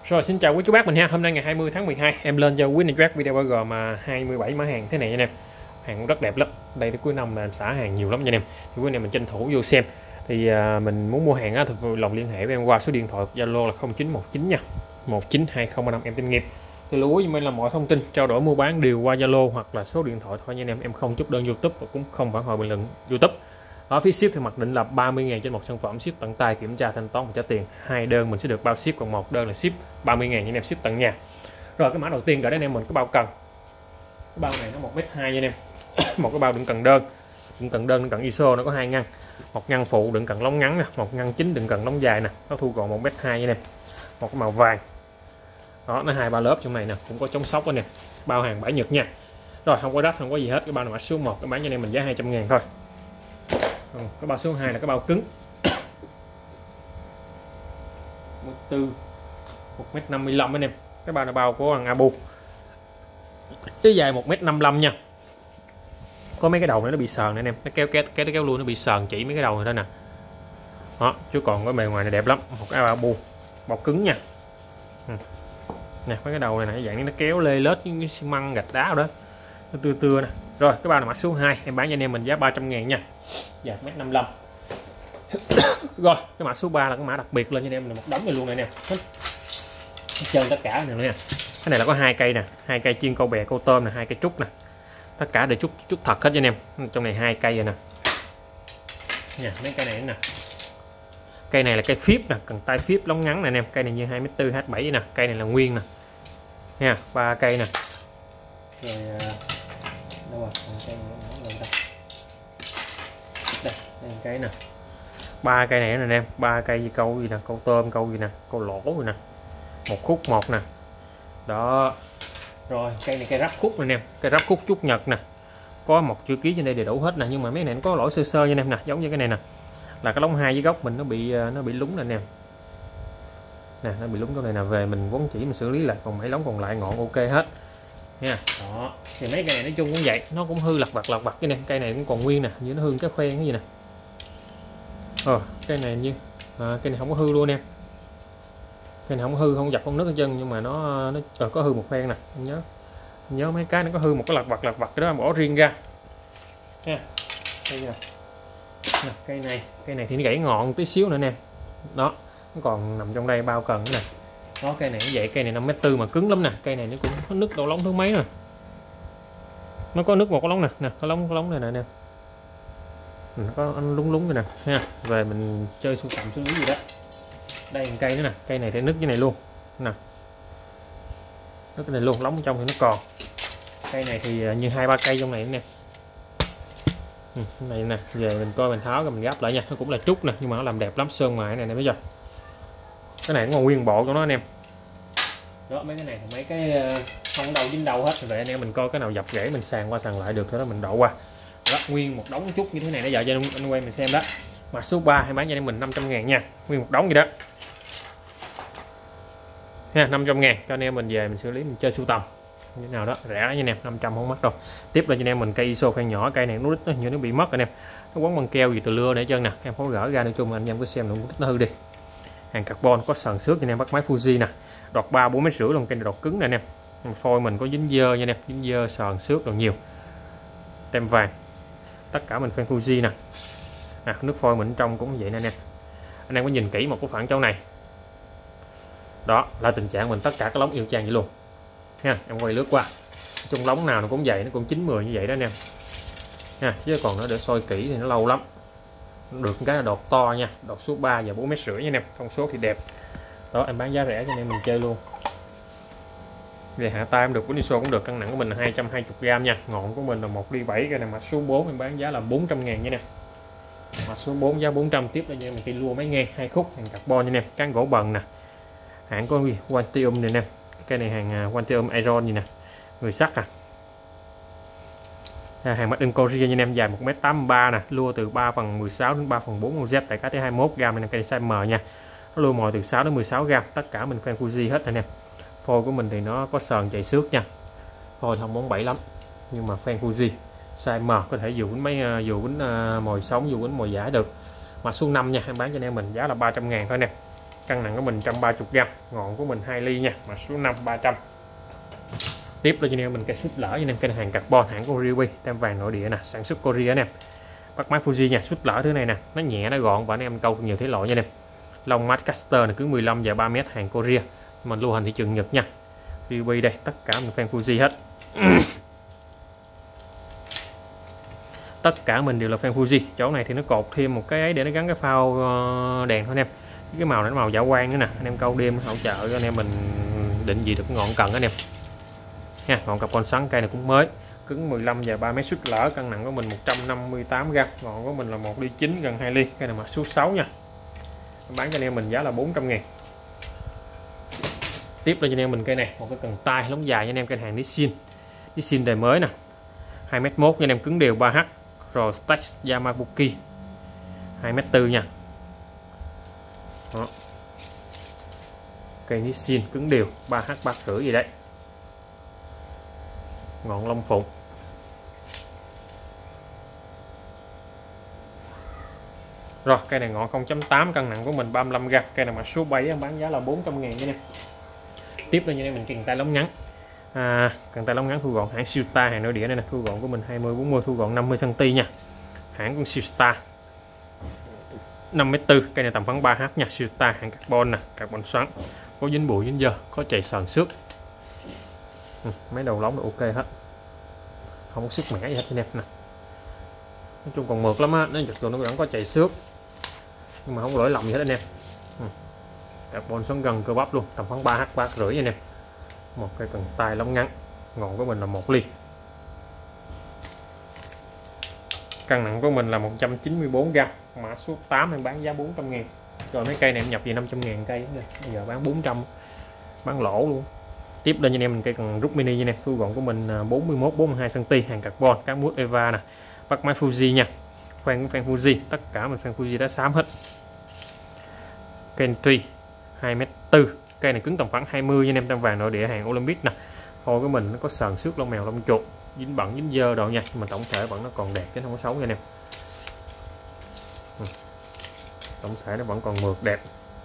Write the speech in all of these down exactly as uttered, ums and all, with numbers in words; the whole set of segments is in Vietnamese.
Rồi xin chào quý chú bác mình ha. Hôm nay ngày hai mươi tháng mười hai em lên cho quý anh chú bác video bao gồm mà hai mươi bảy mã hàng thế này nha em. Hàng cũng rất đẹp lắm. Đây tới cuối năm là em xả hàng nhiều lắm nha em. Thì quý anh em mình tranh thủ vô xem. Thì à, mình muốn mua hàng á thì vui lòng liên hệ với em qua số điện thoại Zalo là không chín một chín nha. một chín hai không ba năm em tin nghiệp. Thì lưu ý mình là mọi thông tin trao đổi mua bán đều qua Zalo hoặc là số điện thoại thôi nha em. Em không chốt đơn YouTube và cũng không phản hồi bình luận YouTube. Ở phí ship thì mặc định là ba mươi ngàn trên một sản phẩm, ship tận tay, kiểm tra thanh toán và trả tiền. Hai đơn mình sẽ được bao ship, còn một đơn là ship ba mươi ngàn nha em, ship tận nhà. Rồi cái mã đầu tiên gửi đến em mình cái bao cần. Cái bao này nó một mét hai nha em. Một cái bao đựng cần đơn. Đựng cần đơn, đựng cần i ét o nó có hai ngăn. Một ngăn phụ đựng cần lóng ngắn nè, một ngăn chính đựng cần lóng dài nè. Nó thu gọn một mét hai nha em. Một cái màu vàng. Đó, nó hai ba lớp trong này nè, cũng có chống sốc đó nè. Bao hàng bãi Nhật nha. Rồi không có đất, không có gì hết. Cái bao này mã số một cái bán cho anh em mình giá hai trăm ngàn thôi. Ừ, cái bao số hai là cái bao cứng một mét năm mươi lăm anh em. Cái bao là bao của thằng Abu, cái dài một mét năm mươi lăm nha. Có mấy cái đầu này nó bị sờn anh em, nó kéo kéo kéo kéo luôn, nó bị sờn chỉ mấy cái đầu này thôi nè. Đó, chứ còn cái bề ngoài này đẹp lắm. Một cái Abu bao cứng nha. Ừ. Nè, mấy cái đầu này này dạng nó kéo lê lết với xi măng gạch đá đó, nó tưa tưa nè. Rồi cái bao là mã số hai em bán cho anh em mình giá ba trăm ngàn nha, dài một mét năm mươi lăm. Rồi cái mã số ba là cái mã đặc biệt lên cho anh em là một đống này luôn này nè, hết trơn tất cả này nè. Cái này là có hai cây nè, hai cây chiên câu bè câu tôm nè, hai cây trúc nè, tất cả đều trúc trúc thật hết cho anh em. Trong này hai cây rồi nè nha, mấy cây này nè. Cây này là cây phíp nè, cần tay phíp lóng ngắn nè anh em. Cây này như hai mét tư H bảy nè, cây này là nguyên nè nha, ba cây nè. Rồi đâu rồi, cây này đây, đây cây nè, ba cây này nè anh em, ba cây gì câu gì nè, câu tôm câu gì nè, câu lỗ gì nè, một khúc một nè. Đó. Rồi cây này cây ráp khúc nè anh em, cây ráp khúc trúc Nhật nè, có một chữ ký trên đây đầy đủ hết nè, nhưng mà mấy này nó có lỗi sơ sơ nha anh em nè, giống như cái này nè, là cái lóng hai với góc mình nó bị nó bị lúng nè anh em. Nè nó bị lúng cái này nè, về mình vốn chỉ mình xử lý lại, còn mấy lóng còn lại ngọn ok hết nha. Đó thì mấy cây này nói chung cũng vậy, nó cũng hư lặt vặt lặt vặt cái này, cây này cũng còn nguyên nè, như nó hư cái khoen cái gì nè. Ờ cây này như à, cây này không có hư luôn em, cây này không có hư, không dập không nứt ở chân, nhưng mà nó nó ờ, có hư một khoen nè. Nhớ nhớ mấy cái nó có hư một cái lặt vặt lặt vặt cái đó bỏ riêng ra nha. Đây nè. Nè, cây này cây này thì nó gãy ngọn tí xíu nữa nè. Đó nó còn nằm trong đây bao cần nè. Đó cây này cũng vậy, cây này năm mét tư mà cứng lắm nè. Cây này nó cũng có nứt đầu lóng thứ mấy nè, nó có nứt một cái lóng nè, nè cái lóng cái lóng này nè nè, nó có anh lúng lúng rồi nè ha. Về mình chơi sưu tầm xử lý gì đó. Đây một cây nữa nè, cây này thì nứt cái này luôn nè, nứt cái này luôn, lóng trong thì nó còn. Cây này thì như hai ba cây trong này nè. Ừ, cái này nè, về mình coi mình tháo rồi mình gấp lại nha. Nó cũng là trúc nè, nhưng mà nó làm đẹp lắm, sơn mài này nè bây giờ. Cái này cũng còn nguyên bộ của nó anh em. Đó mấy cái này mấy cái không có đâu dính đâu hết. Vậy anh em mình coi cái nào dập rễ mình sàn qua sàn lại được thôi đó, mình đổ qua. Đó, nguyên một đống trúc như thế này nãy giờ cho anh, anh quay mình xem đó. Mà số ba hay bán cho em mình năm trăm ngàn nha, nguyên một đống gì đó ha, năm trăm ngàn cho anh em mình về mình xử lý mình chơi sưu tầm như nào đó, rẻ nha anh em, năm trăm không mắc đâu. Tiếp lên cho anh em mình cây i ét o khoen nhỏ, cây này nó nó như nó bị mất anh em, nó quấn bằng keo gì từ lưa để chân nè, em không gỡ ra. Nói chung anh em cứ xem nó tích nó hư đi. Hàng carbon có sần xước cho anh em, bắt máy Fuji nè, đọt ba bốn mét rưỡi luôn, cây này đọt cứng nè anh em. Phôi mình có dính dơ nha anh em, dính dơ sờn xước rồi nhiều. Tem vàng tất cả mình khoen Fuji nè. À, nước phôi mình trong cũng vậy nè anh em. Anh em có nhìn kỹ một cái khoảng chỗ này, đó là tình trạng mình tất cả các lóng yêu chang vậy luôn ha. Em quay lướt qua, chung lóng nào nó cũng vậy, nó cũng chín mười như vậy đó anh em ha. Chứ còn nó để soi kỹ thì nó lâu lắm. Được cái là đọt to nha, đọt số ba và bốn mét rưỡi nha anh em, thông số thì đẹp. Đó em bán giá rẻ cho anh em mình chơi luôn. Về hạ tay em được, của i ét o cũng được, cân nặng của mình là hai trăm hai mươi gam nha, ngọn của mình là một ly bảy. Cái này mã số bốn em bán giá là bốn trăm ngàn nha nè, mã số bốn giá bốn trăm. Tiếp là nha mình cây lua mấy ngang hai khúc, hàng carbon nha nè, cán gỗ bần nè, hãng có Quantium này nè. Cái này hàng Quantium Iron gì nè, người sắt à. Hàng made in Korea nha anh em, dài một mét tám mươi ba nè, lua từ ba phần mười sáu đến ba phần bốn Z, tại cá tới hai mươi mốt gam này, cây size M nha. Nó lua mồi từ sáu đến mười sáu gam, tất cả mình khoen Fuji hết anh em. Phôi của mình thì nó có sờn chạy xước nha, phôi không bốn bảy lắm, nhưng mà khoen Fuji size M, có thể dù quýnh mấy dù quýnh uh, mồi sống, dù quýnh mồi giả được. Mà số năm nha, em bán cho anh em mình giá là ba trăm ngàn thôi nè. cân nặng của mình một trăm ba mươi gam, ngọn của mình hai ly nha, mã số năm ba trăm. Tiếp là cho nên mình cây sút lỡ cho nên cây hàng carbon hãng của Ryobi, tem vàng nội địa nè, sản xuất Korea nè. Bắt máy Fuji nha, sút lỡ thứ này nè, nó nhẹ nó gọn và anh em câu nhiều thế loại nha em. Lông mắt caster này cứ mười lăm và ba mét, hàng Korea, mình lưu hành thị trường Nhật nha. Ryobi đây, tất cả mình fan Fuji hết. Tất cả mình đều là fan Fuji. Chỗ này thì nó cột thêm một cái ấy để nó gắn cái phao đèn thôi anh em. Cái màu này nó màu dạ quang nữa nè, anh em câu đêm hỗ trợ cho anh em mình định vị được ngọn cần anh em nha. Ngọn carbon xoắn, cây này cũng mới, cứng mười lăm và ba mét, sút lỡ, cân nặng của mình một trăm năm mươi tám gam, ngọn của mình là một ly chín, gần hai ly. Cây này mã số sáu nha, bán cho anh em mình giá là bốn trăm ngàn. Tiếp là cho anh em mình cây này, một cái cần tay lóng dài cho anh em, cây hàng Nissin Nissin đời mới nè, hai mét một cho anh em, cứng đều ba H, rồi Stax Yamabuki hai mét tư nha. Đó. Cây Nissin cứng đều ba H ba rưỡi gì đấy, ngọn lông phụng. Rồi cây này ngọn không chấm tám, cân nặng của mình ba mươi lăm gam, cây này mã số bảy, bán giá là bốn trăm ngàn nha. Tiếp là như em mình cần tay lóng ngắn, à, cần tay lóng ngắn thu gọn hãng Siêu-Star, hàng nội địa này nè, thu gọn của mình hai mươi bốn mươi, thu gọn năm mươi xăng ti mét nha, hãng của Siêu-Star năm mét tư, cây này tầm khoảng ba H nha. Siêu-Star hàng carbon nè, carbon xoắn, có dính bụi dính dơ, có chạy sờn xước, ừ, mấy đầu lóng đều ok hết, không có sức mẻ gì hết anh em nè. Nói chung còn mượt lắm á, nó chật tụi nó vẫn có chạy xước nhưng mà không có lỗi lầm gì hết anh em. Ừ. Carbon xoắn gần cơ bắp luôn, tầm khoảng ba H ba rưỡi anh em. Một cây cần tay lóng ngắn, ngọn của mình là một ly, cân nặng của mình là một trăm chín mươi bốn gam, mã số tám, em bán giá bốn trăm ngàn. Rồi mấy cây này em nhập về năm trăm ngàn cây, bây giờ bán bốn trăm, bán lỗ luôn. Tiếp lên cho anh em mình cây cần rút mini nha, thu gọn của mình bốn mươi mốt bốn mươi hai xăng ti mét, hàng carbon, cá mút Eva nè, bắt máy Fuji nha, khoan của fan Fuji, tất cả mình fan Fuji đã xám hết. Kentry hai mét tư, cây này cứng tầm khoảng hai mươi nha anh em, tem vàng nội địa, hàng Olympic nè. Phôi của mình nó có sờn xước lông mèo lông chuột, dính bẩn dính dơ đồ nha, nhưng mà tổng thể vẫn nó còn đẹp chứ không có xấu nha anh em. Ừ. Tổng thể nó vẫn còn mượt đẹp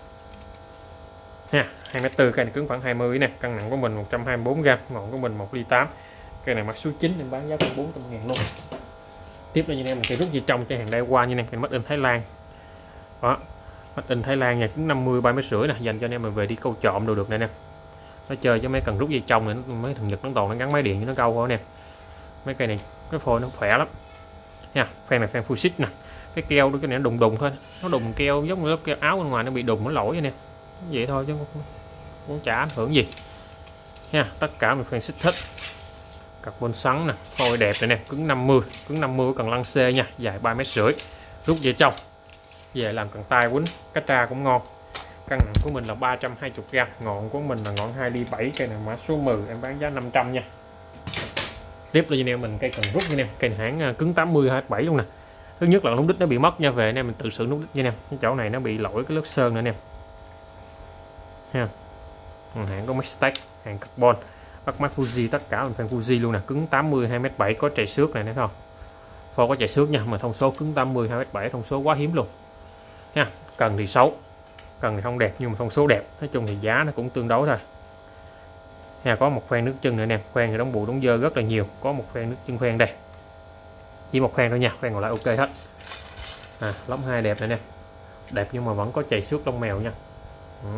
ha. Hai mét tư, cây này cứng khoảng hai mươi nè, cân nặng của mình một trăm hai mươi bốn gam, ngọn của mình một ly tám, cây này mã số chín, em bán giá còn bốn trăm ngàn luôn. Tiếp là như em mình cây rút gì trong cây hàng Daiwa như em, cây made in Thái Lan. Đó, made in Thái Lan nha, cứng năm mươi ba mét rưỡi nè, dành cho anh em mình về đi câu trộm đồ được nè anh em. Nó chơi chứ mấy cần rút dây trong này, mấy thằng Nhật nó toàn nó gắn máy điện cho nó câu thôi nè. Mấy cây này cái phôi nó khỏe lắm nha. Fan này fan Fuji nè, cái keo cái này nó đùng đùng thôi, nó đùng keo giống như lớp keo áo bên ngoài nó bị đùng nó lỗi nè, vậy thôi chứ không, không chả ảnh hưởng gì nha. Tất cả mình fan xích thích, carbon xoắn nè, phôi đẹp này nè, cứng năm mươi, cứng năm mươi cần lăng C nha, dài ba mét rưỡi, rút dây trong về làm cần tay quýnh cá tra cũng ngon. Cân nặng của mình là ba trăm hai mươi gam, ngọn của mình là ngọn hai ly bảy, cây này mã số mười, em bán giá năm trăm nha. Tiếp là anh em mình cây cần rút nha anh em, cây hãng cứng tám mươi hai bảy luôn nè. Thứ nhất là nút đít nó bị mất nha, về anh em mình tự sửa nút đít nha anh em. Cái chỗ này nó bị lỗi cái lớp sơn nữa anh em ha. Hãng có Mistake, hàng carbon, bắt máy Fuji, tất cả mình fan Fuji luôn nè, cứng tám mươi hai mét bảy, có chạy xước này thấy không, phôi có chạy xước nha, mà thông số cứng tám mươi hai mét bảy, thông số quá hiếm luôn nha. Cần thì xấu, cần thì không đẹp, nhưng mà thông số đẹp, nói chung thì giá nó cũng tương đối thôi nha. Có một khoen nước chân nữa nè, khoen thì đóng bụi đóng dơ rất là nhiều, có một khoen nước chân khoen đây, chỉ một khoen thôi nha, khoen còn lại ok hết. À, lóng hai đẹp này nè, đẹp nhưng mà vẫn có chày xước lông mèo nha. Ừ.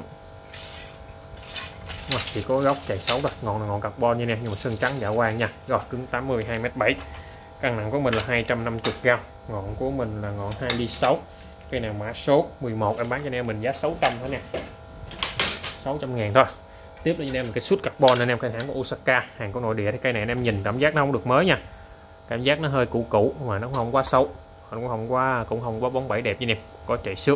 Chỉ có góc chày xấu thôi, ngọn là ngọn carbon như nè, nhưng mà sơn trắng dạ quang nha. Rồi cứng tám mươi hai mét bảy, cân nặng của mình là hai trăm năm mươi gam, ngọn của mình là ngọn hai ly sáu, cây này mã số mười một, em bán cho anh em mình giá sáu trăm thôi nè, sáu trăm ngàn thôi. Tiếp là anh em cái sút carbon anh em, cây hãng của Osaka, hàng của nội địa. Thì cây này anh em nhìn cảm giác nó không được mới nha, cảm giác nó hơi cũ cũ mà nó không quá xấu, cũng không quá cũng không quá bóng bẩy, đẹp như nè, có chạy xước.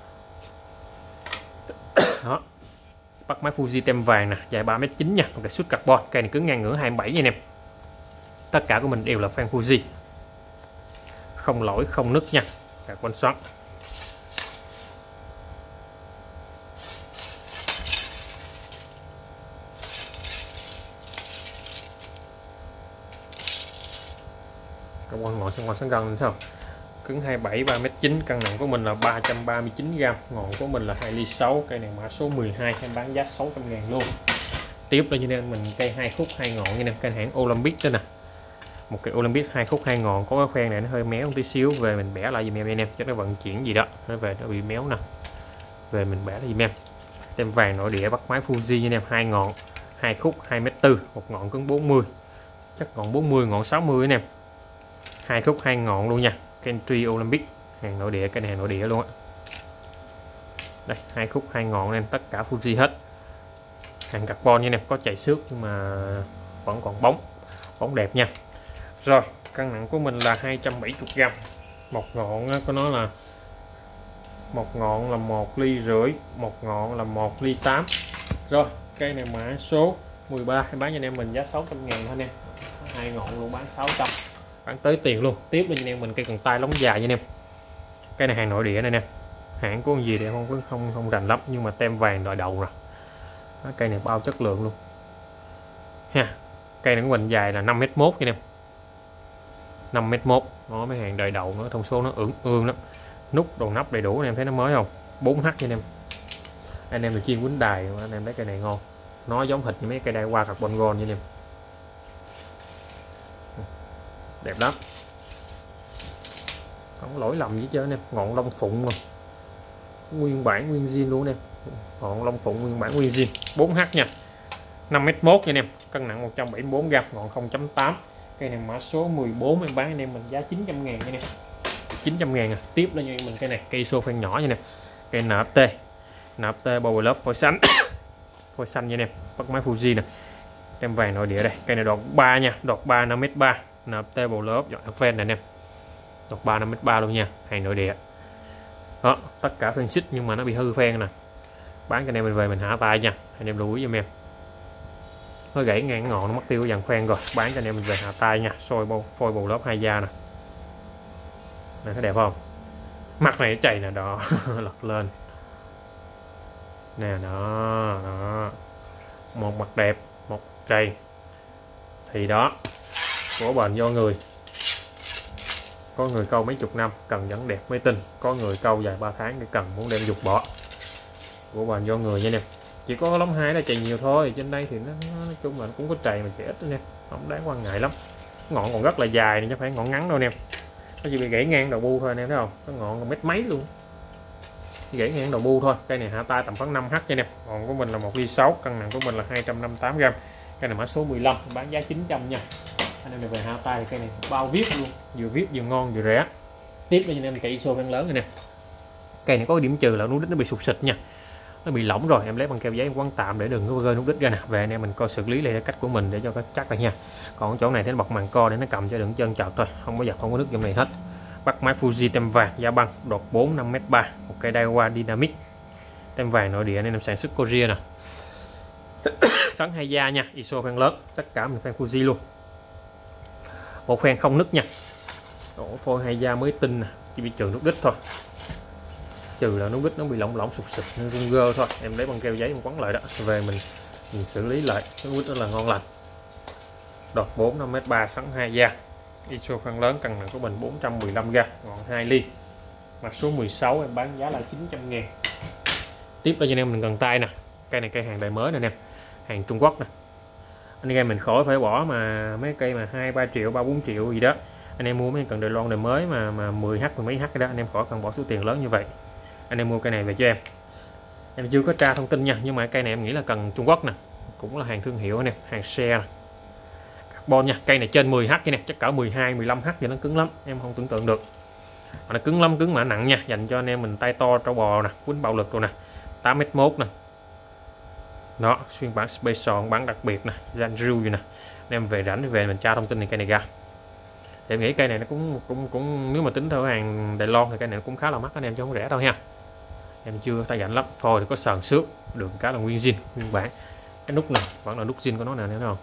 Đó, bắt máy Fuji tem vàng nè, dài ba mét chín nha, một cái sút carbon, cây này cứng ngang ngửa hai mươi bảy nha anh em. Tất cả của mình đều là fan Fuji, không lỗi không nứt nha, carbon xoắn. Carbon ngọn xung quanh sáng gân thấy không, cứng hai mươi bảy, ba mét chín, cân nặng của mình là ba trăm ba mươi chín gam, ngọn của mình là hai ly sáu. Cây này mã số mười hai, em bán giá sáu trăm ngàn luôn. Tiếp là như nên mình cây hai khúc hai ngọn như này, cây hãng Olympic đó nè, một cái Olympic hai khúc hai ngọn, có cái khoen này nó hơi méo một tí xíu, về mình bẻ lại giùm em anh em, cho nó vận chuyển gì đó nó về nó bị méo nè, về mình bẻ lại giùm em. Tem vàng nội địa bắt máy Fuji như em, hai ngọn hai khúc hai mét tư, một ngọn cứng bốn mươi, chắc ngọn bốn mươi, ngọn sáu mươi anh em, hai khúc hai ngọn luôn nha. Country Olympic, hàng nội địa, cái này hàng nội địa luôn á. Đây, hai khúc hai ngọn em, tất cả Fuji hết, hàng carbon như em, có chảy xước nhưng mà vẫn còn bóng bóng đẹp nha. Rồi, cân nặng của mình là hai trăm bảy mươi gam, một ngọn của nó là một ngọn là một ly rưỡi, một ngọn là một ly tám. Rồi, cây này mã số mười ba, em bán cho anh em mình giá sáu trăm ngàn thôi anh em, hai ngọn luôn bán sáu trăm, bán tới tiền luôn. Tiếp là anh em mình cây cần tay lóng dài nha anh em, cây này hàng nội địa này nè, hãng của gì thì không không không rành lắm, nhưng mà tem vàng đòi đầu rồi. Đó, cây này bao chất lượng luôn ha. Cây này của mình dài là năm mét mốt nha anh em, năm mét mốt, nó mấy hàng đời đầu nó thông số nó ưỡng ương lắm, nút đầu nắp đầy đủ anh em thấy nó mới không, bốn H nha anh em. Anh em là chuyên quýnh đài, anh em thấy cây này ngon, nó giống hệt như mấy cây đai qua carbon gold nha anh em, đẹp lắm, không lỗi lầm gì chứ anh em. Ngọn lông phụng mà nguyên bản nguyên zin luôn anh em, ngọn lông phụng nguyên bản nguyên zin, bốn H nha, năm mét mốt nha anh em, cân nặng một trăm bảy mươi bốn gam, ngọn không chấm tám. Cây này mã số mười bốn, em bán anh em mình giá chín trăm ngàn nha anh em, chín trăm ngàn à. Tiếp là như mình cây này, cây xô khoen nhỏ nha nè, cây en ép tê, en ép tê Power Love phôi xanh phôi xanh nha anh em, bắt máy Fuji nè, tem vàng nội địa đây. Cây này đọt ba nha, đọt ba năm mét ba, en ép tê Power Love dọn phen này anh em, đọt ba năm mét ba luôn nha, hàng nội địa. Đó, tất cả phen xích nhưng mà nó bị hư phen nè, bán cho anh em mình về mình hạ tay nha, anh em lưu ý giùm em. Nó gãy ngang ngọn nó mất tiêu dàn khoen rồi, bán cho anh em mình về hạ tay nha. Soi bầu phôi bầu lớp hai da nè, này thấy đẹp không, mặt này chảy nè, đó lật lên nè, đó đó, một mặt đẹp một chày thì đó, của bền do người, có người câu mấy chục năm cần vẫn đẹp mới tin, có người câu vài ba tháng để cần muốn đem dục bỏ, của bền do người nha nè. Chỉ có lóng hai là chày nhiều thôi, trên đây thì nó, nó nói chung là nó cũng có chày mà chày ít nè, không đáng quan ngại lắm. Ngọn còn rất là dài này chứ phải ngọn ngắn đâu nè, nó chỉ bị gãy ngang đầu bu thôi anh em thấy không, cái ngọn còn mét mấy luôn, gãy ngang đầu bu thôi. Cây này hạ tay tầm khoảng năm H nha anh em, ngọn của mình là một ly sáu, cân nặng của mình là hai trăm năm mươi tám gam. Cây này mã số mười lăm, bán giá chín trăm nha. Anh em được về hạ tay thì cây này bao vip luôn, vừa vip vừa ngon vừa rẻ. Tiếp là anh em cây iso phen lớn này nè, cây này có điểm trừ là nút đít nó bị sụt xịt nha, nó bị lỏng rồi, em lấy băng keo giấy em quấn tạm để đừng có rơi nút đít ra nè. Về anh em mình coi xử lý lại cách của mình để cho nó chắc là nha. Còn chỗ này thì nó bọc màng co để nó cầm cho đừng chân chợt thôi, không có giặt không có nước trong này hết. Bắt máy Fuji tem vàng, giá băng, đọt bốn năm mét ba, một cây Daiwa Dynamic, tem vàng nội địa nên em sản xuất Korea nè. Sắn hai da nha, iso phen lớn, tất cả mình phen Fuji luôn, một phen không nứt nha, đổ phôi hai da mới tinh nè, chỉ bị trừ nút đít thôi, trừ là nút đít nó bị lỏng lỏng sụt sụt nên rung gơ thôi. Em lấy băng keo giấy em quấn lại đó, về mình mình xử lý lại, cái nút đó là ngon lành. Đọt bốn năm mét ba, sắn hai da, iso phen lớn, cân nặng của mình bốn trăm mười lăm gam, ngọn hai ly, mặt số mười sáu, em bán giá là chín trăm ngàn. Tiếp là cho anh em mình cần tay nè, cây này cây hàng đời mới nè anh em, hàng Trung Quốc nè, anh em mình khỏi phải bỏ mà mấy cây mà hai ba triệu ba bốn triệu gì đó, anh em mua mấy cần đời lon đời mới mà mà mười H mười mấy H cái đó, anh em khỏi cần bỏ số tiền lớn như vậy. Anh em mua cây này về cho em, em chưa có tra thông tin nha, nhưng mà cây này em nghĩ là cần Trung Quốc nè, cũng là hàng thương hiệu anh em, hàng xe carbon nha. Cây này trên mười H cái này, chắc cỡ mười hai mười lăm H thì nó cứng lắm, em không tưởng tượng được, mà nó cứng lắm, cứng mà nặng nha, dành cho anh em mình tay to trâu bò nè, quýnh bạo lực rồi nè, tám mét mốt nè. Đó, xuyên bản special, bản đặc biệt nè, Zanju gì nè. Em về rảnh về mình tra thông tin này cây này ra. Thì em nghĩ cây này nó cũng cũng cũng nếu mà tính theo hàng Đài Loan thì cây này cũng khá là mắc anh em chứ không rẻ đâu nha. Em chưa tay rảnh lắm. Thôi thì có sờn xước, được cái là nguyên zin, nguyên bản. Cái nút này vẫn là nút zin của nó nè, thấy không?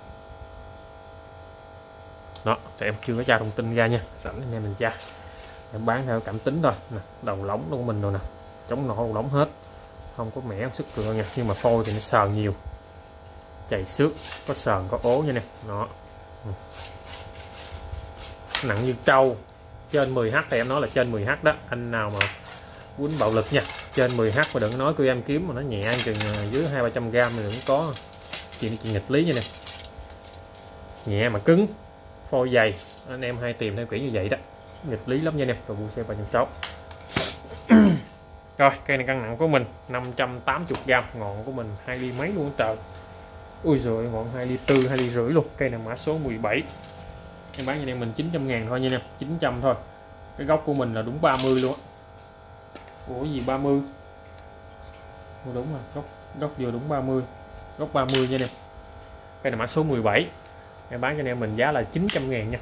Đó, thì em chưa có tra thông tin ra nha. Rảnh anh em mình tra. Em bán theo cảm tính thôi nè, đầu lóng của mình rồi nè, chống nổ đầu lóng hết, không có mẻ không sức cửa nha, nhưng mà phôi thì nó sờn nhiều, chảy xước, có sờn có ố nha nè. Đó, nặng như trâu, trên mười H thì em nói là trên mười H đó, anh nào mà quýnh bạo lực nha, trên mười H mà đừng nói cứ em kiếm mà nó nhẹ chừng dưới hai ba trăm gram thì đừng có chuyện chuyện nghịch lý như này, nhẹ mà cứng, phôi dày, anh em hay tìm theo kiểu như vậy đó, nghịch lý lắm nha anh em. Rồi bu xe ba trăm sáu. Rồi cây này cân nặng của mình năm trăm tám mươi gram, ngọn của mình hai ly mấy luôn trời. Ui rồi ngọn hai ly tư, hai ly rưỡi luôn. Cây này mã số mười bảy, em bán cho anh em mình chín trăm ngàn thôi nha anh em, chín trăm thôi. Cái góc của mình là đúng ba mươi luôn á. Ủa gì ba mươi? Đúng rồi, góc góc vừa đúng ba mươi, góc ba mươi nha anh em. Cây này mã số mười bảy, em bán cho anh em mình giá là chín trăm ngàn nha.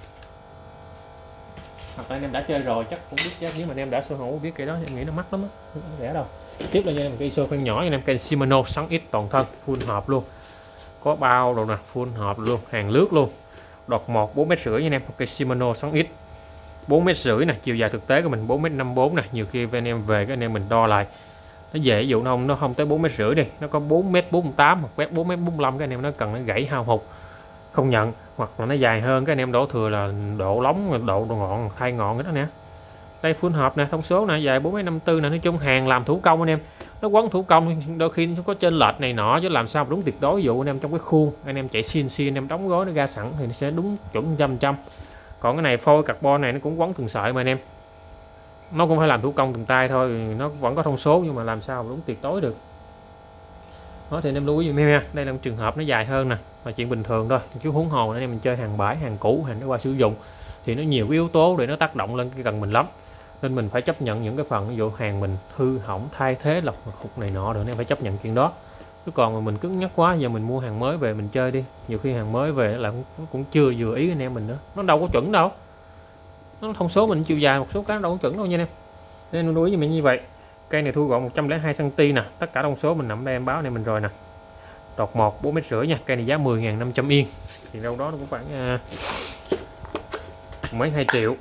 Hoặc là anh em đã chơi rồi chắc cũng biết, nếu mà anh em đã sở hữu biết cái đó em nghĩ nó mắc lắm á, không rẻ đâu. Tiếp là cho em cây iso khoan nhỏ anh em, cây Shimano xoắn ít toàn thân, full hộp luôn, có bao rồi nè, full hộp luôn, hàng lướt luôn, đọt một bốn mét rưỡi anh em. Cây Shimano xoắn ít bốn mét rưỡi nè, chiều dài thực tế của mình bốn mét năm mươi bốn nè, nhiều khi anh em về cái anh em mình đo lại nó dễ, ví dụ nó không nó không tới bốn mét rưỡi đi, nó có bốn mét bốn mươi tám hoặc bốn mét bốn mươi lăm, cái anh em nó cần nó gãy hao hụt không nhận, hoặc là nó dài hơn cái anh em đổ thừa là độ lóng, độ, độ ngọn, thay ngọn cái đó nè. Đây full hộp nè, thông số nè, dài bốn mét năm mươi tư nè, nói chung hàng làm thủ công anh em, nó quấn thủ công đôi khi nó có trên lệch này nọ chứ làm sao mà đúng tuyệt đối. Ví dụ anh em trong cái khuôn anh em chạy xê en xê anh em đóng gói nó ra sẵn thì nó sẽ đúng chuẩn trăm trăm. Còn cái này phôi carbon này nó cũng quấn từng sợi mà anh em, nó cũng phải làm thủ công từng tay thôi, nó vẫn có thông số nhưng mà làm sao mà đúng tuyệt đối được. Đó thì anh em lưu ý dùm em nha, đây là một trường hợp nó dài hơn nè, mà chuyện bình thường thôi chứ huống hồ anh em mình chơi hàng bãi, hàng cũ, hàng đã qua sử dụng thì nó nhiều yếu tố để nó tác động lên cái cần mình lắm, nên mình phải chấp nhận những cái phần ví dụ hàng mình hư hỏng, thay thế, lọc hụt này nọ rồi anh em phải chấp nhận chuyện đó. Chứ còn mà mình cứng nhắc quá, giờ mình mua hàng mới về mình chơi đi, nhiều khi hàng mới về là cũng, cũng chưa vừa ý anh em mình nữa, nó đâu có chuẩn đâu, nó thông số mình chiều dài một số cái đâu có chuẩn đâu nha anh em, nên lưu ý với mình như vậy. Cây này thu gọn một trăm lẻ hai xăng ti mét nè, tất cả thông số mình nằm đây em báo này mình rồi nè, đọt một bốn mét rưỡi nha. Cây này giá mười nghìn năm trăm yên thì đâu đó nó cũng khoảng uh, mấy hai triệu.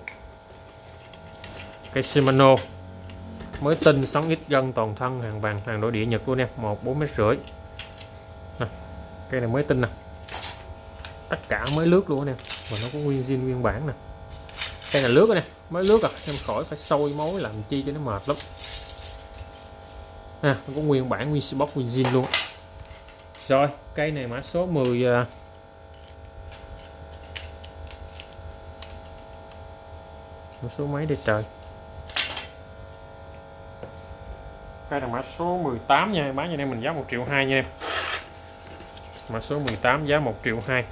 Cây Shimano mới tinh, xoắn ít gân toàn thân, hàng vàng, hàng nội địa Nhật luôn em, một bốn mét rưỡi. Cây này mới tinh nè, tất cả mới lướt luôn nè, mà nó có nguyên zin nguyên bản nè. Cây này lướt nè, mới lướt à, em khỏi phải sôi mối làm chi cho nó mệt lắm. À, nó có nguyên bản, nguyên box, nguyên zin luôn. Rồi cây này mã số mười, mã số mấy đây trời, cây này mã số mười tám nha, bán cho em mình giá một triệu hai nha em. Mã số mười tám giá một triệu hai.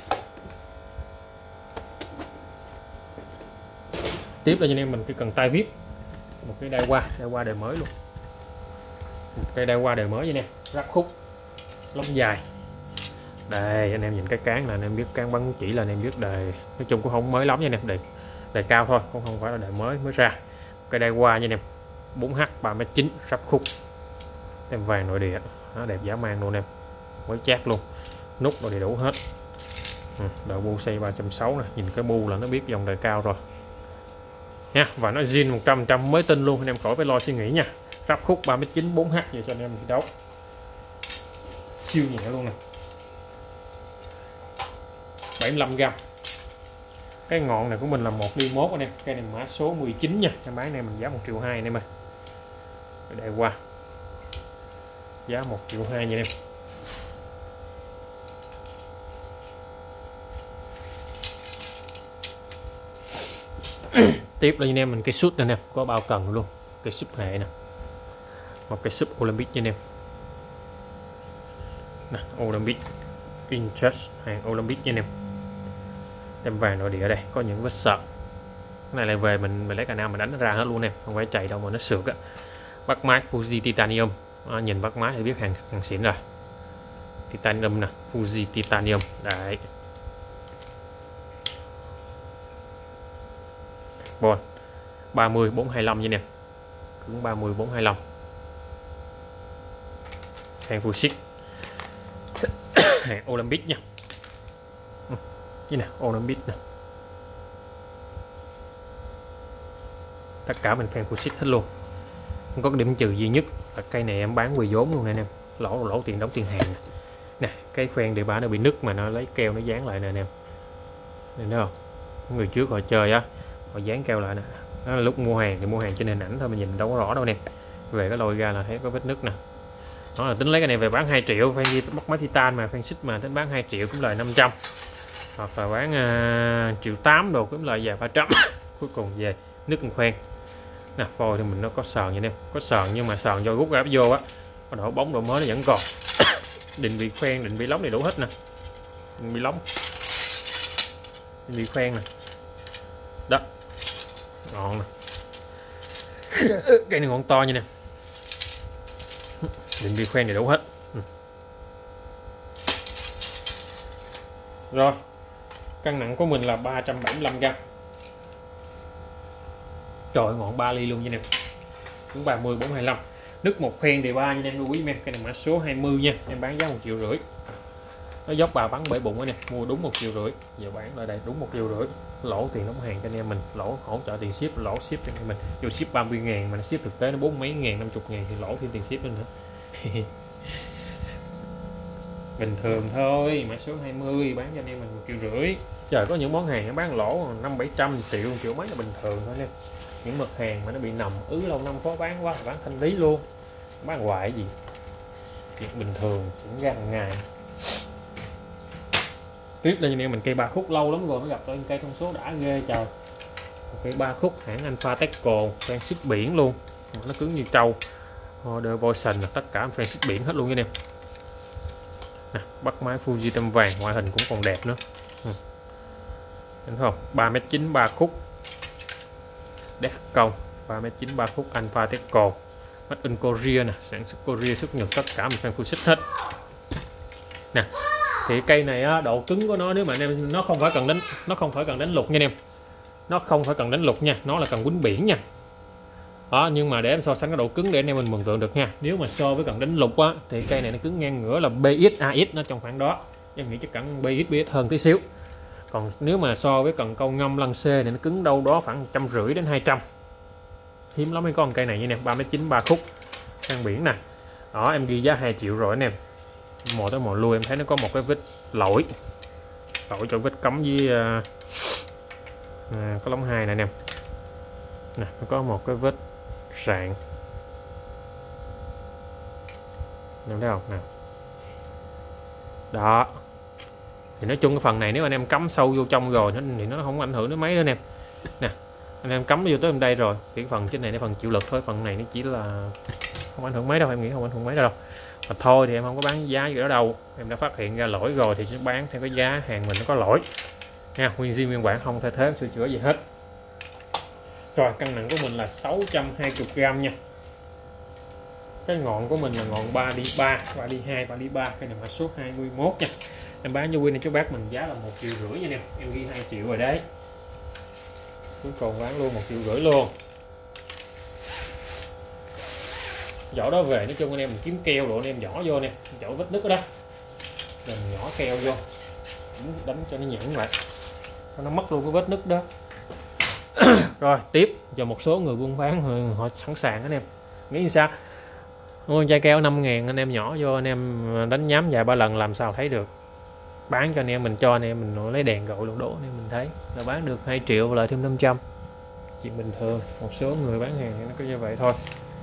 Tiếp là cho em mình cái cần tay vip, một cái đai qua, đai qua đời mới luôn, một cây đai qua đời mới vậy nè, ráp khúc, lông dài. Đây anh em nhìn cái cán là anh em biết, cán bắn chỉ là anh em biết đời, nói chung cũng không mới lắm nha anh em, đời đời cao thôi, cũng không phải là đời mới mới ra. Cây đai qua nha anh em, bốn H ba mét chín, ráp khúc, tem vàng nội địa, nó đẹp dã man luôn em, mới chát luôn, nút rồi đầy đủ hết. Ừ, đợi bu xây ba trăm sáu mươi nè, nhìn cái bu là nó biết dòng đời cao rồi nha, và nó zin một trăm phần trăm mới tinh luôn, anh em khỏi phải lo suy nghĩ nha. Ráp khúc ba mét chín, bốn H vậy cho anh em thi đấu siêu nhẹ luôn nè, bảy mươi lăm gram. Cái ngọn này của mình là một ly mốt anh em, cây này mã số mười chín nha, em bán này mình giá một triệu hai anh em ơi. Đây qua giá một triệu hai nha anh em. Tiếp là anh em mình cái sút này nè, có bao cần luôn, cái súp hệ nè, một cái súp Olympic nha anh em nè, Olympic Interest, hàng Olympic nha anh em, tem vàng nội địa. Đây có những vết sợt, cái này lại về mình mình lấy canal mình đánh nó ra hết luôn em, không phải chạy đâu mà nó sượt á. Bắt máy Fuji Titanium, à, nhìn bắt máy thì biết hàng hàng xịn rồi, Titanium nè, Fuji Titanium đấy. Bon ba mươi bốn hai lăm nha nè, cứng ba mươi bốn hai lăm, hàng Fuji hàng Olympic nha, như nè Olympic nè, tất cả mình fan Fuji hết luôn, không có cái điểm trừ duy nhất là cây này em bán quỳ vốn luôn nè anh em, lỗ lỗ tiền đóng tiền hàng nè, nè cái khoen địa bản nó bị nứt mà nó lấy keo nó dán lại nè anh em, nên thấy không, người trước họ chơi á họ dán keo lại nè. Đó là lúc mua hàng thì mua hàng trên hình ảnh thôi, mình nhìn đâu có rõ đâu nè, về cái lôi ra là thấy có vết nứt nè. Đó là tính lấy cái này về bán hai triệu, fan bắt máy titan mà fan xích mà tính bán hai triệu cũng lời năm trăm, hoặc là bán uh, triệu tám đồ cũng lời về ba trăm. Cuối cùng về nứt một khoen nè. Phôi thì mình nó có sờn vậy nè, có sờn nhưng mà sờn do rút gáp vô á, có đổ bóng độ mới nó vẫn còn. Định vị khoen, định vị lóng này đủ hết nè, định vị lóng, định vị khoen nè, đó ngọn nè. Cây này ngọn to như nè, định vị khoen này đủ hết. Ừ. Rồi cân nặng của mình là ba trăm bảy mươi lăm gam. Trời, ngọn ba ly luôn nha nè, cũng ba mươi, bốn hai lăm. Nứt một khoen đề ba nha em lưu ý em. Cái này mã số hai mươi nha, em bán giá một triệu rưỡi. Nó dốc bà bắn bể bụng đó nè, mua đúng một triệu rưỡi, giờ bán lại đây đúng một triệu rưỡi. Lỗ tiền đóng hàng cho anh em mình, lỗ hỗ trợ tiền ship, lỗ ship cho anh em mình. Dù ship ba mươi ngàn mà nó ship thực tế nó bốn mấy ngàn, năm mươi ngàn thì lỗ thêm tiền ship lên nữa. Bình thường thôi, mã số hai mươi bán cho anh em mình một triệu rưỡi. Trời, có những món hàng nó bán lỗ năm bảy trăm triệu, triệu mấy là bình thường thôi nha. Những mặt hàng mà nó bị nằm ứ lâu năm khó bán quá, bán thanh lý luôn, bán hoài gì, chuyện bình thường, chuyện ra hàng ngày. Tiếp lên anh em mình cây ba khúc lâu lắm rồi mới gặp tôi cây thông số đã ghê trời. Cây ba khúc hãng Alpha Techco, fan ship biển luôn, nó cứng như trâu. Order Voice là tất cả fan ship biển hết luôn nha anh em. Nè, bắt máy Fuji tăm vàng, ngoại hình cũng còn đẹp nữa. Ừ. Thấy không? ba mét chín ba khúc. Đét công ba mét chín ba khúc Alpha Techco. Made in Korea nè, sản xuất Korea, xuất Nhật, tất cả mình fan full xích hết. Nè, thì cây này á, độ cứng của nó nếu mà anh em nó không phải cần đánh nó không phải cần đánh lục nha anh em. Nó không phải cần đánh lục nha, nó là cần quýnh biển nha. Đó, nhưng mà để em so sánh cái độ cứng để anh em mình mường tượng được nha. Nếu mà so với cần đánh lục á thì cây này nó cứng ngang ngửa là bê ích a ích, nó trong khoảng đó. Em nghĩ chắc chắn bê ích bê ích hơn tí xíu. Còn nếu mà so với cần câu ngâm lăng C thì nó cứng đâu đó khoảng một trăm rưỡi đến hai trăm. Hiếm lắm mới có con cây này như nè, ba mét chín ba khúc sang biển nè. Đó, em ghi giá hai triệu rồi anh em. Mò tới mò lui em thấy nó có một cái vết lỗi. Lỗi chỗ vết cắm với uh, uh, có lóng hai nè anh em. Nè, nó có một cái vết rạn. Em thấy không? Nè. Đó. Thì nói chung cái phần này nếu anh em cắm sâu vô trong rồi thì nó không ảnh hưởng đến mấy nữa anh em. Nè, anh em cắm vô tới bên đây rồi, cái phần trên này là phần chịu lực thôi, phần này nó chỉ là không ảnh hưởng mấy đâu, em nghĩ không ảnh hưởng mấy đâu. Mà thôi thì em không có bán giá gì đó đâu, em đã phát hiện ra lỗi rồi thì sẽ bán theo cái giá hàng mình nó có lỗi nha, nguyên zin nguyên bản không thay thế sửa chữa gì hết. Rồi cân nặng của mình là sáu trăm hai mươi gam nha. Cái ngọn của mình là ngọn ba đi ba, ba đi hai, ba đi ba, cái này mã số hai mươi mốt nha. Em bán cho Win này cho bác mình giá là một triệu rưỡi nha em. Em ghi hai triệu rồi đấy. Cuối cùng bán luôn một triệu rưỡi luôn. Vỏ đó về nói chung anh em mình kiếm keo độ anh em vỏ vô nè, chỗ vết nứt đó, mình nhỏ keo vô đánh cho nó nhẫn lại, cho nó mất luôn cái vết nứt đó. Rồi tiếp cho một số người buôn bán họ, họ sẵn sàng anh em nghĩ sao, mua chai keo năm ngàn anh em nhỏ vô anh em đánh nhám vài ba lần làm sao thấy được. Bán cho anh em mình, cho anh em mình lấy đèn gội luôn đổ anh em mình thấy là bán được hai triệu lợi thêm năm trăm, chuyện bình thường. Một số người bán hàng thì nó có như vậy thôi,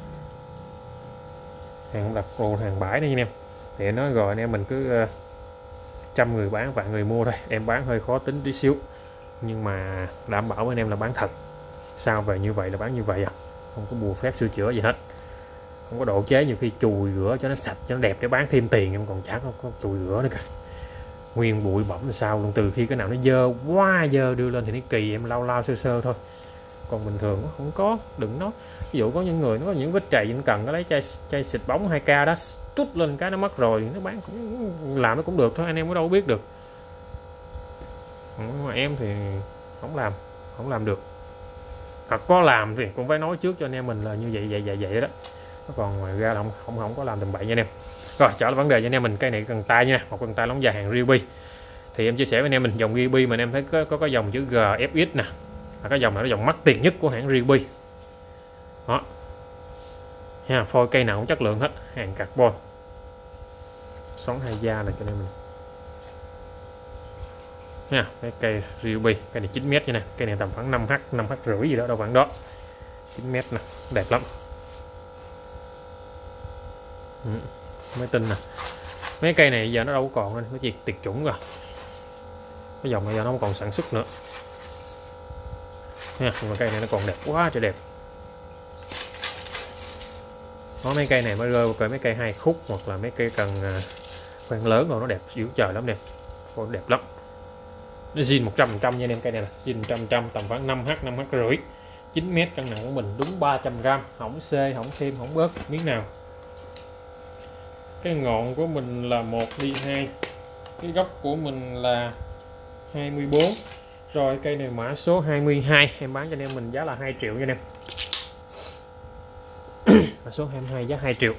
hàng đặt đồ hàng bãi đây anh em thì nói rồi anh em mình cứ uh, trăm người bán vạn người mua thôi. Em bán hơi khó tính tí xíu nhưng mà đảm bảo với anh em là bán thật, sao về như vậy là bán như vậy à, không có bùa phép sửa chữa gì hết, không có độ chế, nhiều khi chùi rửa cho nó sạch cho nó đẹp để bán thêm tiền em còn chả có, có chùi rửa nữa cả, nguyên bụi bẩm là sao luôn. Từ khi cái nào nó dơ quá dơ đưa lên thì nó kỳ, em lau lau sơ sơ thôi, còn bình thường không có. Đừng nói ví dụ có những người nó có những vết trầy nó cần nó lấy chai chai xịt bóng hai K đó tút lên cái nó mất rồi, nó bán cũng làm nó cũng được thôi, anh em có đâu biết được. Nhưng mà em thì không làm không làm được, hoặc có làm thì cũng phải nói trước cho anh em mình là như vậy vậy vậy vậy đó, còn ngoài ra là không không không có làm tầm bậy nha anh em. Rồi trở lại vấn đề cho anh em mình, cây này cần tay nha, một cần tay lóng dài hàng Ryobi. Thì em chia sẻ với anh em mình dòng Ryobi mà anh em thấy có có cái dòng chữ giê ép ích nè, là cái dòng này là dòng mắc tiền nhất của hãng Ryobi đó ha. Phôi cây nào cũng chất lượng hết, hàng carbon, xoắn hai da này cho anh em mình. nha. Cái cây Ryobi, cây này chín mét như này, cây này tầm khoảng năm h năm h rưỡi gì đó đâu khoảng đó, chín mét nè, đẹp lắm. Ừ. Mới tin nè, mấy cây này giờ nó đâu còn nên nó chỉ tuyệt chủng rồi, cái dòng bây giờ nó không còn sản xuất nữa nha. Nhưng mà cây này nó còn đẹp quá trời đẹp. Có mấy cây này mới rơi vào mấy cây hai khúc hoặc là mấy cây cần khoan lớn rồi nó đẹp dữ trời lắm nè, còn đẹp lắm. Nó zin một trăm phần trăm nha anh em, cây này là zin một trăm phần trăm, tầm khoảng năm h năm h rưỡi, chín mét, cân nặng của mình đúng ba trăm gam, không xê không thêm không bớt miếng nào. Cái ngọn của mình là một ly hai, cái gốc của mình là hai mươi bốn. Rồi cây này mã số hai mươi hai, em bán cho anh em mình giá là hai triệu nha anh em. Mã số hai mươi hai giá hai triệu.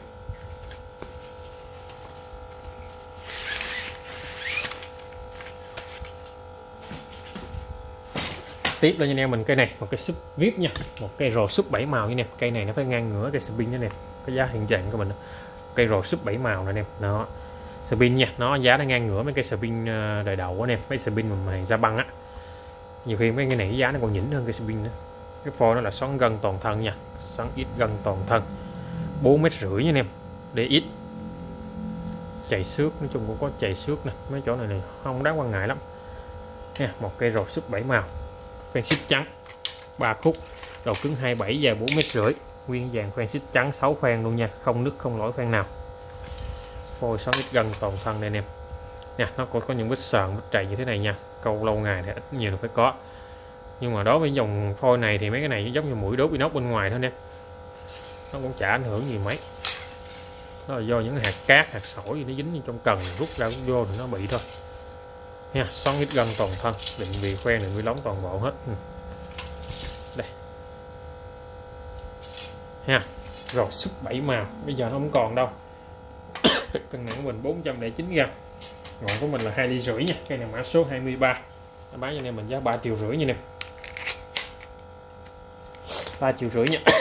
Tiếp lên nha anh em mình cây này, một cái súp vê i pê nha, một cây rồ súp bảy màu nha anh em. Cây này nó phải ngang ngửa cây spin nha anh em, cái giá hiện trạng của mình. Cây rồ súp bảy màu này anh em, nó spin nha, nó giá nó ngang ngửa mấy cây spin đời đầu anh em, mấy spin mà hàng da băng á. Nhiều khi mấy cái này giá nó còn nhỉnh hơn cây spin nữa. Cái phôi nó là xoắn gân toàn thân nha, xoắn ít gân toàn thân, bốn mét rưỡi nha anh em, để ít chảy xước, nói chung cũng có chảy xước nè, mấy chỗ này này không đáng quan ngại lắm nha. Một cây rồ súp bảy màu, khoen xích trắng, ba khúc, đầu cứng hai mươi bảy, dài bốn mét rưỡi, nguyên dàn khoen xích trắng sáu khoen luôn nha, không nứt không lỗi khoen nào, phôi xoắn ít gân toàn thân đây anh em nha. Nó có, có những vết sờn vết trầy như thế này nha, câu lâu ngày thì ít nhiều là phải có, nhưng mà đối với dòng phôi này thì mấy cái này giống như mũi đốt inox bên ngoài thôi nè, nó cũng chả ảnh hưởng gì mấy. Đó là do những hạt cát hạt sỏi gì nó dính như trong cần, rút ra rút vô thì nó bị thôi nha. Xoắn ít gân toàn thân, định vị khoen định vị lóng toàn bộ hết đây nha. Rồi súp bảy màu bây giờ nó không còn đâu. Cân nặng của mình bốn trăm lẻ chín gam, ngọn của mình là hai ly rưỡi nha. Cây này mã số hai mươi ba, bán cho anh em mình giá ba triệu rưỡi nha anh em, ba triệu rưỡi nha.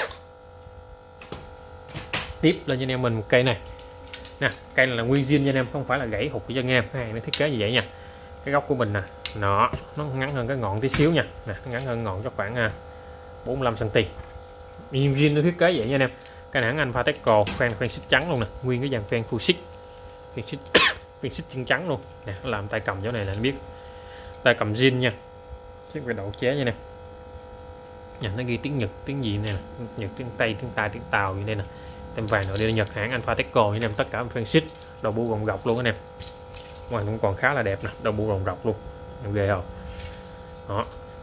Tiếp lên cho anh em mình một cây này nè, cây này là nguyên zin nha anh em, không phải là gãy hụt cho anh em, cái hàng nó thiết kế như vậy nha. Cái gốc của mình nè, nó nó ngắn hơn cái ngọn tí xíu nha, nè ngắn hơn ngọn cho khoảng bốn mươi lăm xăng ti mét. Nguyên zin nó thiết kế vậy nha anh em. Cái hãng anh Pateco, khoen khoen xích trắng luôn nè, nguyên cái dàn khoen full xích, khoen xích khoen xích chân trắng luôn nè. Nó làm tay cầm chỗ này là anh biết, tay cầm zin nha, cái về độ chế nha nè. Nhà nó ghi tiếng Nhật tiếng gì nè, Nhật tiếng Tây tiếng Tai tiếng Tàu như đây nè, tem vàng nội địa Nhật, hãng anh Pateco anh em. Tất cả khoen xích đầu bu gồng gọc luôn anh em, ngoài cũng còn khá là đẹp nè, đầu bu gồng gọc luôn, ghê không đó.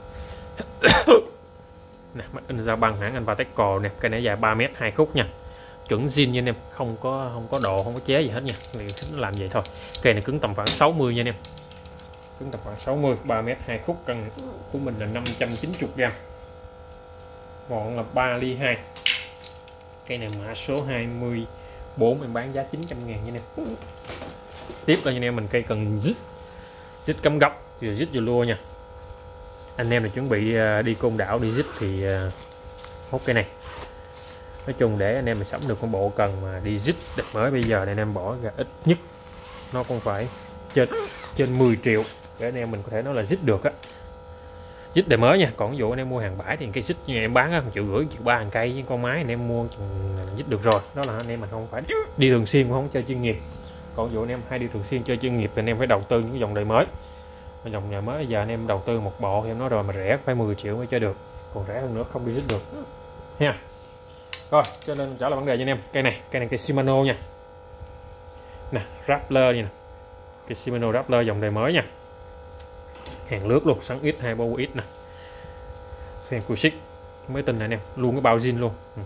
Nè, mắt in ra băng hãng anh Pateco nè, cây này dài ba mét hai khúc nha, chuẩn zin nha anh em, không có không có độ không có chế gì hết nha, liệu thích nó làm vậy thôi. Cây này cứng tầm khoảng sáu mươi nha anh em, cứng tầm khoảng sáu mươi, ba mét hai khúc, cân của mình là năm trăm chín mươi gam, ngọn là ba ly hai. Cây này mã số hai mươi bốn, em bán giá chín trăm ngàn nha anh em. Tiếp là anh em mình cây cần dít, dít cắm góc, vừa dít vừa lua nha. Anh em là chuẩn bị đi Côn Đảo đi dít thì hốt cây này. Nói chung để anh em mình sắm được một bộ cần mà đi dít đẹp mới bây giờ anh em bỏ ra ít nhất nó cũng phải trên trên mười triệu để anh em mình có thể nói là dít được á. Dít đời mới nha, còn ví dụ anh em mua hàng bãi thì cây dít như em bán á, một triệu rưỡi triệu ba hàng cây, với con máy anh em mua dít được rồi. Đó là anh em mình không phải đi thường xuyên, cũng không chơi chuyên nghiệp. Còn ví dụ anh em hay đi thường xuyên chơi chuyên nghiệp thì anh em phải đầu tư những cái dòng đời mới. Dòng nhà mới giờ anh em đầu tư một bộ thì em nói rồi mà rẻ phải mười triệu mới chơi được, còn rẻ hơn nữa không đi dít được nha. Rồi cho nên trả lời vấn đề cho anh em. Cây này cây này cây Shimano nha, nè Rappler nha, cây Shimano Rappler dòng đời mới nha, hàng lướt luôn, xoắn ít hai bô ít nè, phèn cùi xích mới tinh này anh em, luôn cái bao zin luôn, ừ.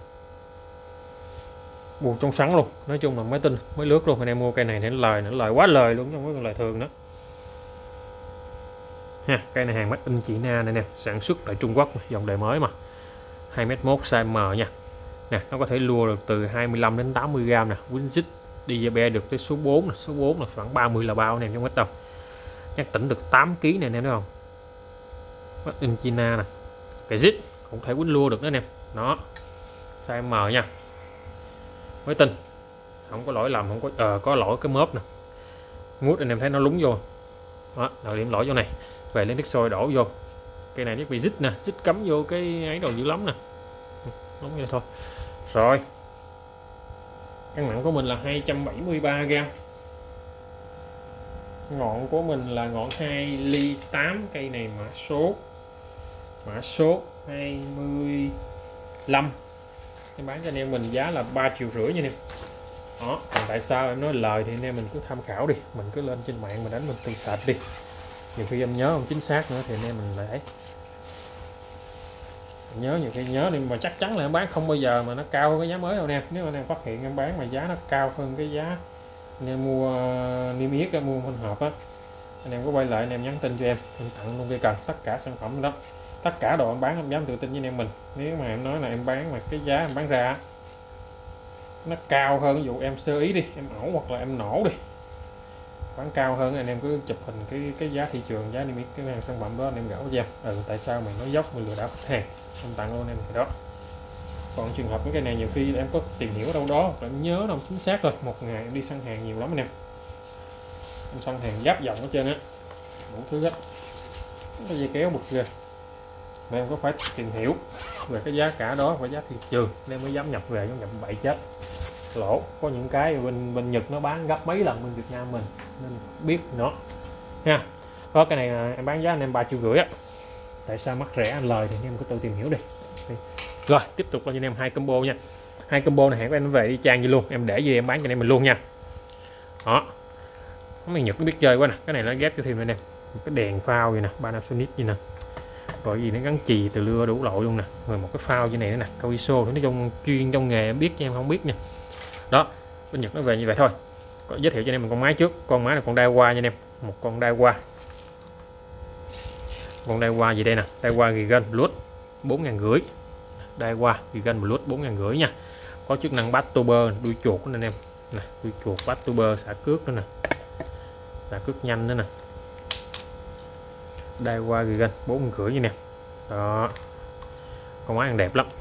Buồn trong sắn luôn, nói chung là mới tinh mới lướt luôn. Anh em mua cây này để lời nữa, lời quá lời luôn chứ không có lời thường nữa ha. Cây này hàng made in China này nè, sản xuất tại Trung Quốc, dòng đời mới mà, hai mét một size M nha. Nè nó có thể lua được từ hai mươi lăm đến tám mươi gam nè, quýnh dít đi dây be được tới số bốn nè, số bốn là khoảng ba mươi là bao anh em, không ít đâu, chắc tỉnh được tám ký này anh em thấy không. Made in China nè, cái dít cũng thể quýnh lua được đó anh em, nó size M nha, mới tinh, không có lỗi lầm, không có ờ, có lỗi cái mớp nè, mút anh em thấy nó lúng vô đó, là điểm lỗi chỗ này. về lấy nước sôi đổ vô. Cây này chắc bị dít nè, dít cắm vô cái ấy đồ dữ lắm nè, nóng như thôi. Rồi cân nặng của mình là hai trăm bảy mươi ba gam, ngọn của mình là ngọn hai ly tám, cây này mã số mã số hai mươi lăm, em bán cho anh em mình giá là ba triệu rưỡi nha anh em. Đó, còn tại sao em nói lời thì anh em mình cứ tham khảo đi, mình cứ lên trên mạng mình đánh mình tự sạch đi, nhiều khi em nhớ không chính xác nữa thì anh em mình lại nhớ, nhiều khi nhớ nhưng mà chắc chắn là em bán không bao giờ mà nó cao hơn cái giá mới đâu nè. Nếu anh em phát hiện em bán mà giá nó cao hơn cái giá anh em mua niêm yết, mua phân hộp á, anh em có quay lại anh em nhắn tin cho em, em tặng luôn cây cần tất cả sản phẩm đó, tất cả đồ em bán em dám tự tin với anh em mình. Nếu mà em nói là em bán mà cái giá em bán ra nó cao hơn, ví dụ em sơ ý đi, em ẩu hoặc là em nổ đi, bán cao hơn, anh em cứ chụp hình cái cái giá thị trường, giá niêm yết cái hàng sản phẩm đó anh em gửi cho em. Ừ, tại sao mày nói dốc, mày lừa đảo khách hàng, em tặng luôn em thì đó. Còn trường hợp những cái này nhiều khi em có tìm hiểu ở đâu đó hoặc là em nhớ đâu chính xác rồi, một ngày em đi săn hàng nhiều lắm anh em, em săn hàng giáp dòng hết trơn á, đủ thứ hết, cái dây kéo bực kìa, mà em có phải tìm hiểu về cái giá cả đó và giá thị trường nên mới dám nhập về, giống nhập bậy chết lỗ. Có những cái bên bên Nhật nó bán gấp mấy lần bên Việt Nam mình nên biết nó ha. Có cái này em bán giá anh em ba triệu rưỡi á, tại sao mắc rẻ anh lời thì anh em có tự tìm hiểu đi. Rồi tiếp tục cho anh em hai combo nha, hai combo này hãng của em về đi trang như luôn, em để gì em bán cho anh em mình luôn nha. Đó, mấy Nhật nó biết chơi quá nè, cái này nó ghép cho thêm này nè, một cái đèn phao vậy nè, Panasonic gì nè, rồi gì nó gắn chì từ lưa đủ loại luôn nè, rồi một cái phao như này nữa nè, cao i ét o, nói chung chuyên trong nghề em biết chứ em không biết nha. Đó, bên Nhật nó về như vậy thôi. Có giới thiệu cho anh em mình con máy trước, con máy là con Daiwa nha anh em, một con Daiwa, con Daiwa gì đây nè, Daiwa Gigan Plus bốn ngàn rưỡi, Daiwa Gigan Plus bốn ngàn rưỡi nha, có chức năng bắt tuber, đuôi chuột nữa anh em nè, đuôi chuột bắt tuber, xả cước nữa nè, xả cước nhanh nữa nè, Daiwa Gigan bốn ngàn rưỡi như nè. Đó, con máy ăn đẹp lắm.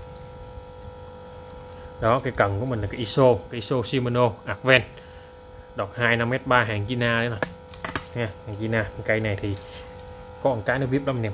Đó, cái cần của mình là cái i ét o, cái i ét o Shimano Advent, đọt hai năm mét ba, hàng China đấy nè nha, hàng China. Cây này thì có một cái nó vip lắm nè,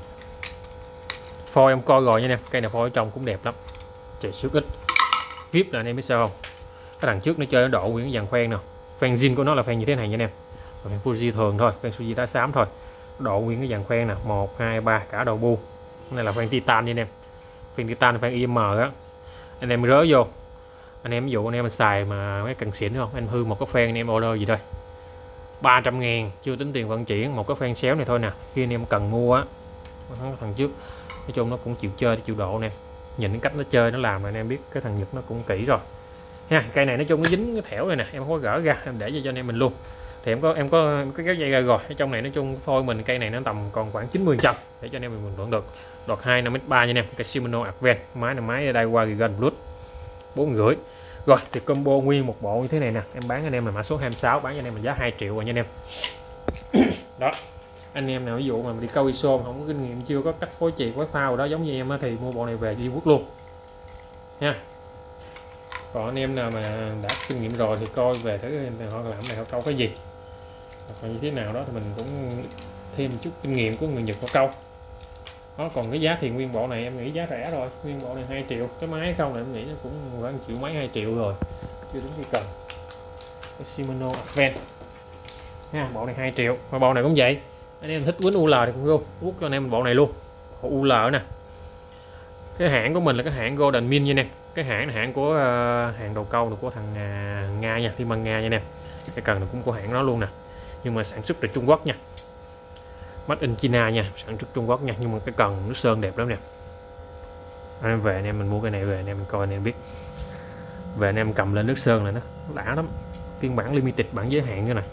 phôi em coi rồi nha em, cây này phôi ở trong cũng đẹp lắm, chạy sức ít. Vip là anh em biết sao không, cái đằng trước nó chơi nó độ nguyên cái dàn khoen nè, khoen zin của nó là khoen như thế này nha anh em, khoen Fuji thường thôi, khoen Fuji đá xám thôi, độ nguyên cái dàn khoen nè, một hai ba cả đầu bu. Cái này là khoen titan nha anh em, khoen titan, khoen i em á, anh em rớ vô, anh em ví dụ anh em xài mà mấy cần xịn không, anh hư một cái phen anh em order gì thôi ba trăm ngàn, chưa tính tiền vận chuyển, một cái phen xéo này thôi nè. Khi anh em cần mua á, thằng trước nói chung nó cũng chịu chơi, chịu độ nè, nhìn cái cách nó chơi nó làm mà anh em biết cái thằng Nhật nó cũng kỹ rồi ha. Cây này nói chung nó dính cái thẻo này nè, em không có gỡ ra, em để cho anh em mình luôn. Thì em có em có cái kéo dây ra rồi, ở trong này nói chung phôi mình cây này nó tầm còn khoảng chín mươi trăm để cho anh em mình vẫn được. Đọt hai năm mét ba nha anh em, cái Shimano Advent, máy là máy Daiwa Gigan Plus bốn rưỡi. Rồi thì combo nguyên một bộ như thế này nè, em bán anh em là mã số hai mươi sáu, bán cho anh em mình giá hai triệu rồi nha anh em. Đó, anh em nào ví dụ mà đi câu i ét o không có kinh nghiệm, chưa có cách phối chì phối phao đó giống như em á, thì mua bộ này về đi quốc luôn nha. Còn anh em nào mà đã kinh nghiệm rồi thì coi về thử họ làm này họ câu cái gì, còn như thế nào đó thì mình cũng thêm một chút kinh nghiệm của người Nhật họ câu. Đó, còn cái giá thì nguyên bộ này em nghĩ giá rẻ rồi, nguyên bộ này hai triệu, cái máy không này em nghĩ nó cũng khoảng triệu mấy, hai triệu rồi, chưa tính cái cần. Cái Shimano Advent nha, bộ này hai triệu, và bộ này cũng vậy. Anh em thích quýnh u lờ thì cũng luôn, út cho anh em bộ này luôn, bộ u lờ nè. Cái hãng của mình là cái hãng Golden Min nha anh em, cái hãng hãng của uh, hàng đầu câu của thằng uh, Nga nha, Thiên Bang Nga nha anh em. Cái cần này cũng của hãng nó luôn nè, nhưng mà sản xuất tại Trung Quốc nha, Made in China nha, sản xuất Trung Quốc nha, nhưng mà cái cần nước sơn đẹp lắm nè. Anh em về anh em mình mua cái này về anh em mình coi anh em biết, về anh em cầm lên nước sơn là nó đã lắm. Phiên bản limited, bản giới hạn như này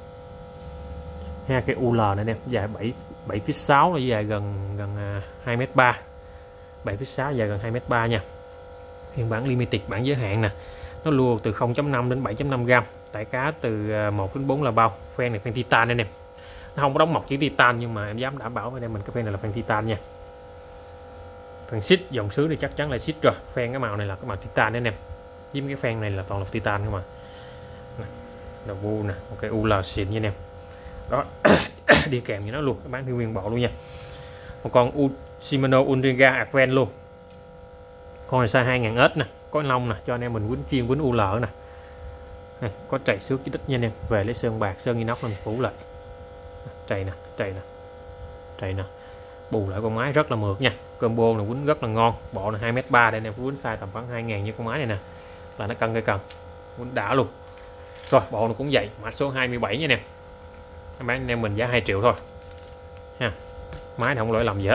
ha. Cái u lờ này anh em, dài bảy bảy phít sáu, dài gần gần hai mét ba, bảy phít sáu dài gần hai mét ba nha. Phiên bản limited, bản giới hạn nè, nó lùa từ không chấm năm đến bảy chấm năm gram, tải cá từ một đến bốn là bao. Phen này phen titan anh em, nó không có đóng mọc chữ titan nhưng mà em dám đảm bảo với anh em mình cái phen này là phen titan nha. Phen xích dòng xứ thì chắc chắn là xích rồi, phen cái màu này là cái màu titan anh em, với cái phen này là toàn là titan không mà. Đầu bu nè, một cái u lờ xịn nha anh em. Đó. đi kèm với nó luôn, bán theo nguyên bộ luôn nha. Một con U Shimano Ultra Advent luôn, con này size hai nghìn ét nè, có lông nè, cho anh em mình quýnh chuyên quýnh u lờ nè. Này, có trầy xước cái tích nha anh em. Về lấy sơn bạc, sơn inox mình phủ lại. Trầy nè, trầy nè, trầy nè, bù lại con máy rất là mượt nha. Combo này quýnh rất là ngon. Bộ này hai mét ba đây anh em, quýnh size tầm khoảng hai nghìn như con máy này nè, là nó cân cây cần, quýnh đã luôn. Rồi bộ này cũng vậy, mã số hai mươi bảy nha anh em. Bán anh em mình giá hai triệu thôi ha. Máy này không lỗi lầm gì hết.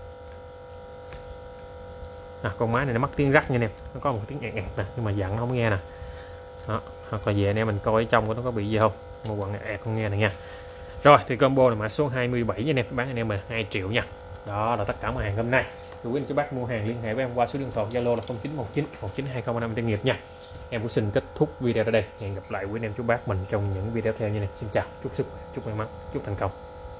À, con máy này nó mắc tiếng rắc nha anh em, nó có một tiếng ẹt ẹt nè, nhưng mà dặn nó không nghe nè. Đó, hoặc là về anh em mình coi ở trong của nó có bị gì không, một quặng ẹt không nghe này nha. Rồi thì combo là mã số hai mươi bảy nha anh em, bán anh em mình hai triệu nha. Đó là tất cả mặt hàng hôm nay. Quý anh chú bác mua hàng liên hệ với em qua số điện thoại Zalo là không chín một chín một chín hai không năm doanh nghiệp nha. Em cũng xin kết thúc video ở đây. Hẹn gặp lại quý anh em chú bác mình trong những video tiếp theo như này. Xin chào, chúc sức khỏe, chúc may mắn, chúc thành công.